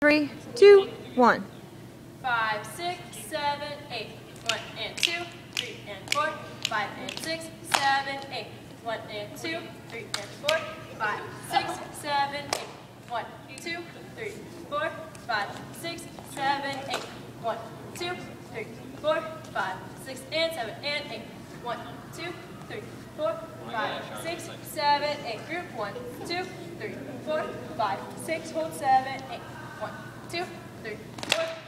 3, 2, 1. 5, 6, 7, 8. 1 and 2, 3 and 4, 5 and 6, 7, 8. 1 and 2, 3 and 4, 5, 6, 7, 8. 1, 2, 3, 4, 5, 6, 7, 8. 1, 2, 3, 4, 5, 6 and 7 and 8. 1, 2, 3, 4, 5, 6, 7, 8. Group 1, 2, 3, 4, 5, 6, hold 7, 8. 1, 2, 3, 4.